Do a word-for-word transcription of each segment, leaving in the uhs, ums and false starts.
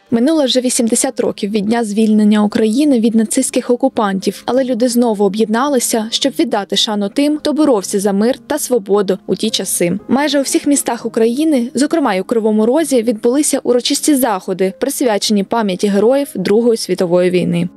Минуло вже вісімдесят років від дня звільнення України від нацистських окупантів, але люди знову об'єдналися, щоб віддати шану тим, хто боровся за мир та свободу у ті часи. Майже у всіх містах України, зокрема й у Кривому Розі, відбулися урочисті заходи, присвячені пам'яті героїв Другої світової війни.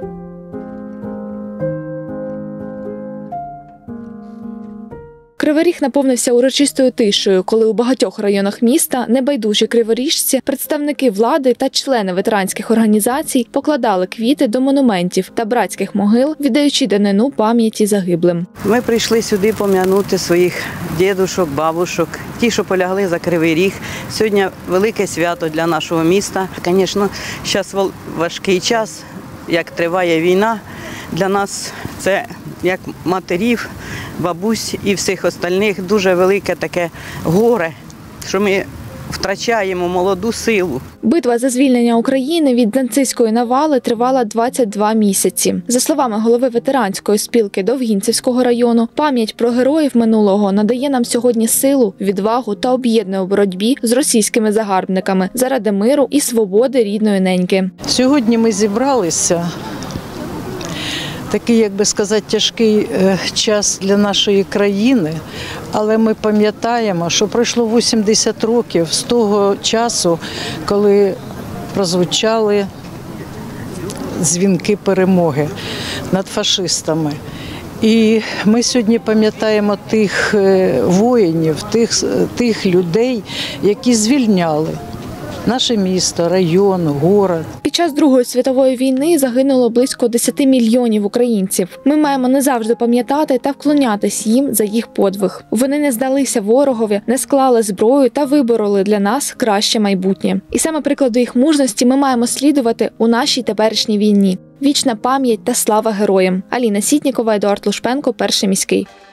Кривий Ріг наповнився урочистою тишею, коли у багатьох районах міста небайдужі криворіжці, представники влади та члени ветеранських організацій покладали квіти до монументів та братських могил, віддаючи данину пам'яті загиблим. Ми прийшли сюди пом'янути своїх дідушок, бабушок, ті, що полягли за Кривий Ріг. Сьогодні велике свято для нашого міста. Звісно, зараз важкий час, як триває війна. Для нас це як матерів, бабусь і всіх остальних дуже велике таке горе, що ми втрачаємо молоду силу. Битва за звільнення України від нацистської навали тривала двадцять два місяці. За словами голови ветеранської спілки Довгінцівського району, пам'ять про героїв минулого надає нам сьогодні силу, відвагу та об'єднує у боротьбі з російськими загарбниками заради миру і свободи рідної неньки. Сьогодні ми зібралися. Такий, як би сказати, тяжкий час для нашої країни, але ми пам'ятаємо, що пройшло вісімдесят років з того часу, коли прозвучали дзвінки перемоги над фашистами. І ми сьогодні пам'ятаємо тих воїнів, тих, тих людей, які звільняли наше місто, район, город. Під час Другої світової війни загинуло близько десяти мільйонів українців. Ми маємо не завжди пам'ятати та вклонятись їм за їх подвиг. Вони не здалися ворогові, не склали зброю та вибороли для нас краще майбутнє. І саме прикладу їх мужності ми маємо слідувати у нашій теперішній війні. Вічна пам'ять та слава героям. Аліна Сітнікова, Едуард Лушпенко, Перший міський.